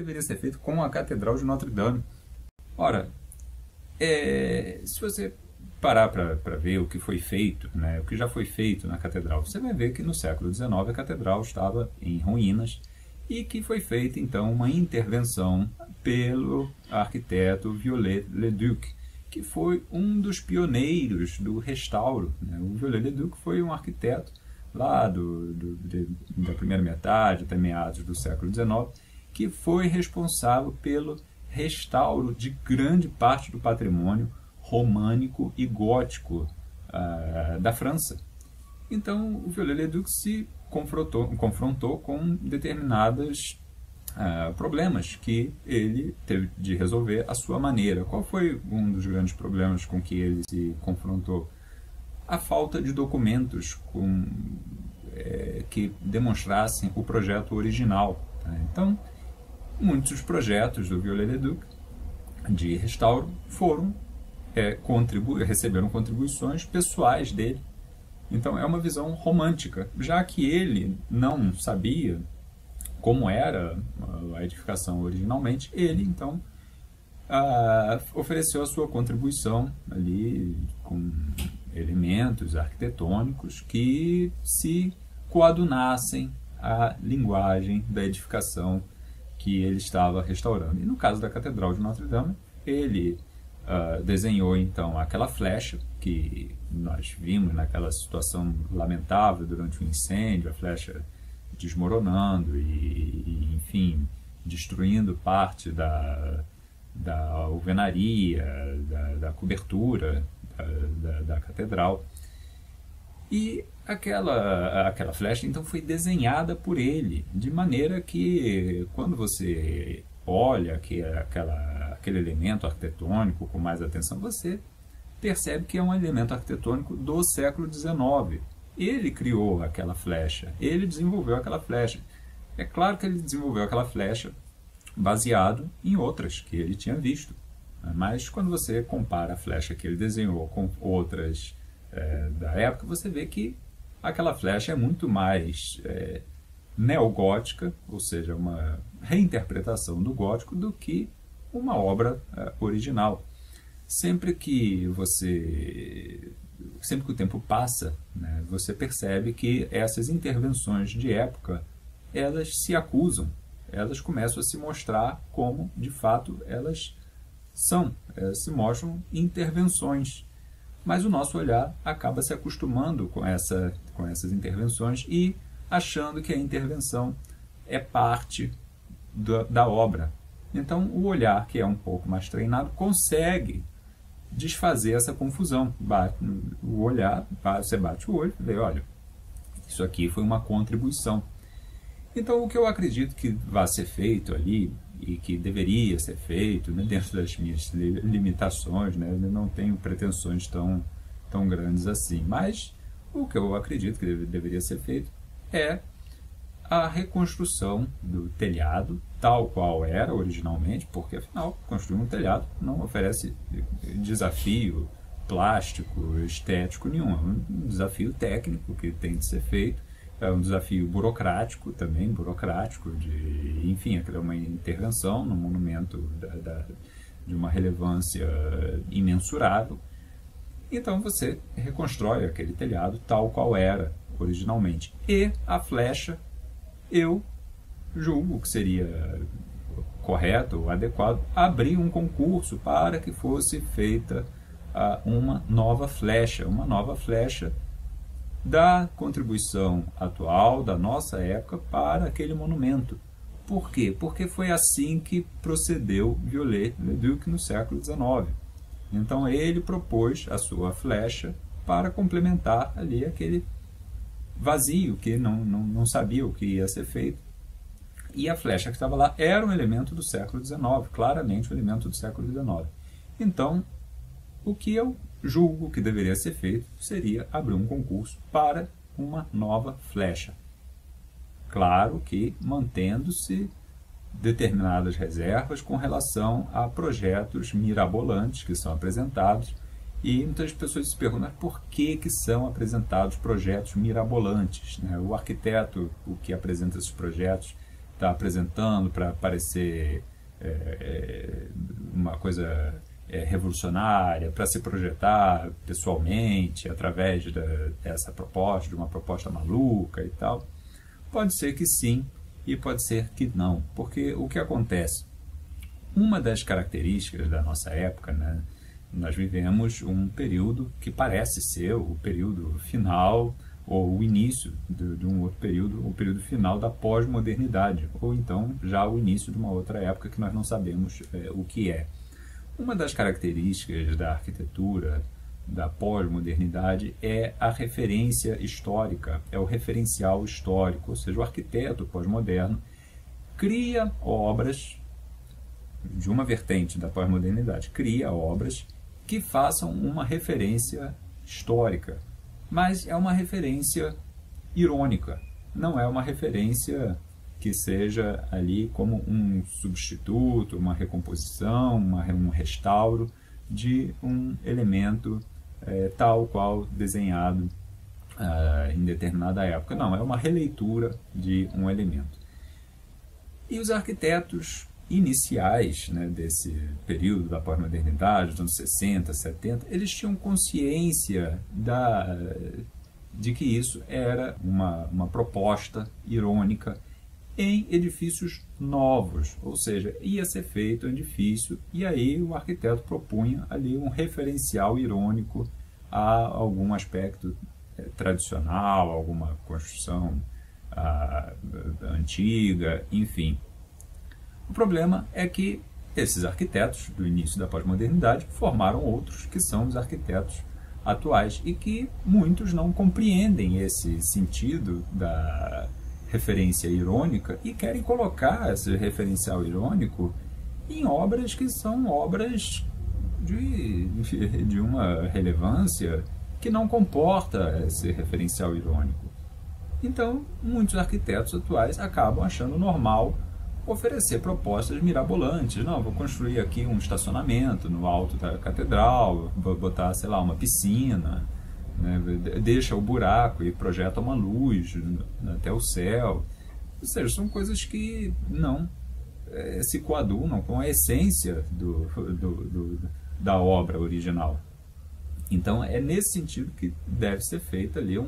deveria ser feito com a Catedral de Notre-Dame. Ora, se você parar para ver o que foi feito, né, o que já foi feito na Catedral, você vai ver que no século XIX a Catedral estava em ruínas e que foi feita, então, uma intervenção pelo arquiteto Viollet-le-Duc, que foi um dos pioneiros do restauro, né? O Viollet-le-Duc foi um arquiteto lá da primeira metade até meados do século XIX, que foi responsável pelo restauro de grande parte do patrimônio românico e gótico da França. Então, o Viollet-le-Duc se confrontou com determinados problemas que ele teve de resolver à sua maneira. Qual foi um dos grandes problemas com que ele se confrontou? A falta de documentos que demonstrassem o projeto original. Tá? Então, muitos projetos do Viollet-le-Duc de restauro receberam contribuições pessoais dele. Então, é uma visão romântica, já que ele não sabia como era a edificação originalmente, ele, então, ofereceu a sua contribuição ali com elementos arquitetônicos que se coadunassem à linguagem da edificação que ele estava restaurando. E no caso da Catedral de Notre-Dame, ele desenhou, então, aquela flecha que nós vimos naquela situação lamentável durante o incêndio, a flecha desmoronando e enfim, destruindo parte da alvenaria, da cobertura da catedral. E aquela flecha, então, foi desenhada por ele, de maneira que, quando você olha aquele elemento arquitetônico com mais atenção, você percebe que é um elemento arquitetônico do século XIX. Ele criou aquela flecha, ele desenvolveu aquela flecha. É claro que ele desenvolveu aquela flecha baseado em outras que ele tinha visto. Mas quando você compara a flecha que ele desenhou com outras da época, você vê que aquela flecha é muito mais neogótica, ou seja, uma reinterpretação do gótico, do que uma obra original. Sempre que o tempo passa, né, você percebe que essas intervenções de época, elas se acusam, elas começam a se mostrar como, de fato, elas são, se mostram intervenções. Mas o nosso olhar acaba se acostumando com essas intervenções e achando que a intervenção é parte da obra. Então, o olhar, que é um pouco mais treinado, consegue desfazer essa confusão. O olhar, você bate o olho e vê, olha, isso aqui foi uma contribuição. Então, o que eu acredito que vai ser feito ali, e que deveria ser feito, né, dentro das minhas limitações, né, eu não tenho pretensões tão grandes assim, mas o que eu acredito que deveria ser feito é a reconstrução do telhado, tal qual era originalmente, porque, afinal, construir um telhado não oferece desafio plástico, estético nenhum, é um desafio técnico que tem de ser feito, é um desafio burocrático também, enfim, é uma intervenção num monumento de uma relevância imensurável. Então você reconstrói aquele telhado tal qual era originalmente. E a flecha, eu julgo que seria correto ou adequado abrir um concurso para que fosse feita uma nova flecha da contribuição atual, da nossa época, para aquele monumento. Por quê? Porque foi assim que procedeu Viollet-le-Duc no século XIX. Então ele propôs a sua flecha para complementar ali aquele vazio que não sabia o que ia ser feito. E a flecha que estava lá era um elemento do século XIX, claramente um elemento do século XIX. Então, o que eu julgo que deveria ser feito seria abrir um concurso para uma nova flecha. Claro que mantendo-se determinadas reservas com relação a projetos mirabolantes que são apresentados, e muitas pessoas se perguntam por que são apresentados projetos mirabolantes, né? O arquiteto, o que apresenta esses projetos, está apresentando para parecer uma coisa revolucionária, para se projetar pessoalmente através dessa proposta, de uma proposta maluca e tal? Pode ser que sim e pode ser que não, porque o que acontece? Uma das características da nossa época, né, nós vivemos um período que parece ser o período final ou o início de um outro período, o período final da pós-modernidade, ou então já o início de uma outra época que nós não sabemos o que é. Uma das características da arquitetura da pós-modernidade é a referência histórica, é o referencial histórico, ou seja, o arquiteto pós-moderno cria obras de uma vertente da pós-modernidade, cria obras que façam uma referência histórica, mas é uma referência irônica, não é uma referência que seja ali como um substituto, uma recomposição, um restauro de um elemento tal qual desenhado em determinada época. Não, é uma releitura de um elemento. E os arquitetos iniciais, né, desse período da pós-modernidade, dos anos 60, 70, eles tinham consciência de que isso era uma proposta irônica em edifícios novos, ou seja, ia ser feito um edifício e aí o arquiteto propunha ali um referencial irônico a algum aspecto tradicional, alguma construção antiga, enfim. O problema é que esses arquitetos do início da pós-modernidade formaram outros que são os arquitetos atuais e que muitos não compreendem esse sentido da referência irônica e querem colocar esse referencial irônico em obras que são obras de uma relevância que não comporta esse referencial irônico. Então, muitos arquitetos atuais acabam achando normal oferecer propostas mirabolantes. Não, vou construir aqui um estacionamento no alto da catedral, vou botar, sei lá, uma piscina, né, deixa o buraco e projeta uma luz até o céu. Ou seja, são coisas que não se coadunam com a essência da obra original. Então, é nesse sentido que deve ser feita ali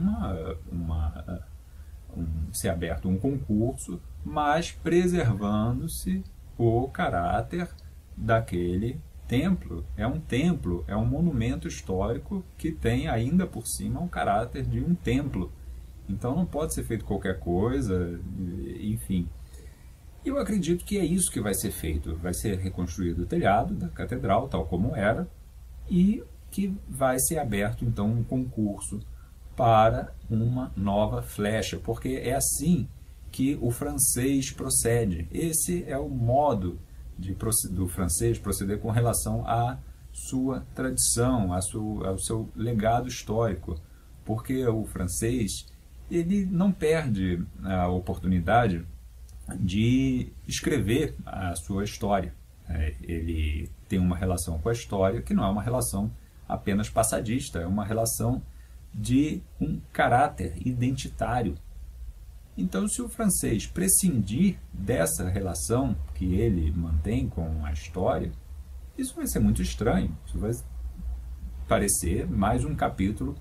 ser aberto um concurso, mas preservando-se o caráter daquele templo. É um monumento histórico que tem ainda por cima um caráter de um templo. Então não pode ser feito qualquer coisa, enfim. Eu acredito que é isso que vai ser feito. Vai ser reconstruído o telhado da catedral, tal como era, e que vai ser aberto então um concurso para uma nova flecha, porque é assim que o francês procede. Esse é o modo do francês proceder com relação à sua tradição, ao seu legado histórico, porque o francês ele não perde a oportunidade de escrever a sua história. Ele tem uma relação com a história que não é uma relação apenas passadista, é uma relação de um caráter identitário. Então, se o francês prescindir dessa relação que ele mantém com a história, isso vai ser muito estranho. Isso vai parecer mais um capítulo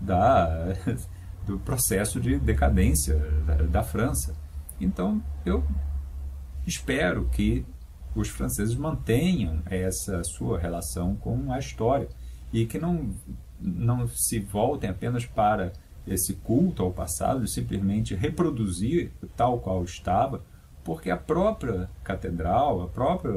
do processo de decadência da França. Então, eu espero que os franceses mantenham essa sua relação com a história e que não se voltem apenas para esse culto ao passado, de simplesmente reproduzir tal qual estava, porque a própria catedral, a própria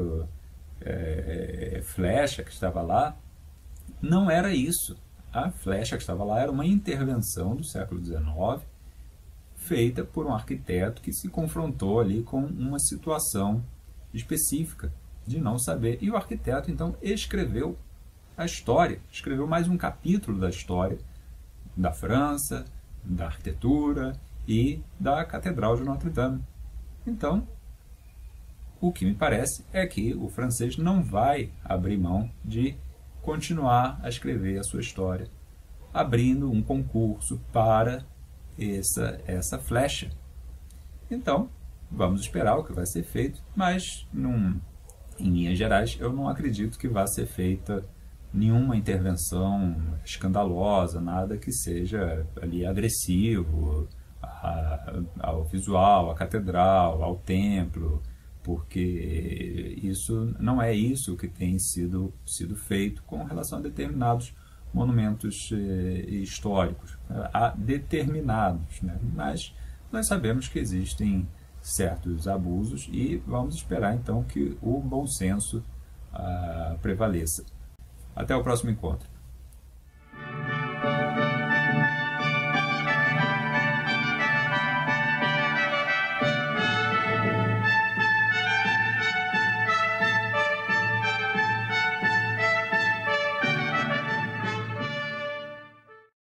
flecha que estava lá, não era isso. A flecha que estava lá era uma intervenção do século XIX, feita por um arquiteto que se confrontou ali com uma situação específica de não saber. E o arquiteto, então, escreveu a história, escreveu mais um capítulo da história da França, da arquitetura e da Catedral de Notre-Dame. Então, o que me parece é que o francês não vai abrir mão de continuar a escrever a sua história, abrindo um concurso para essa flecha. Então, vamos esperar o que vai ser feito, mas em linhas gerais eu não acredito que vá ser feita nenhuma intervenção escandalosa, nada que seja ali agressivo ao visual, à catedral, ao templo, porque isso não é isso que tem sido feito com relação a determinados monumentos históricos, a determinados, né? Mas nós sabemos que existem certos abusos e vamos esperar então que o bom senso prevaleça. Até o próximo encontro.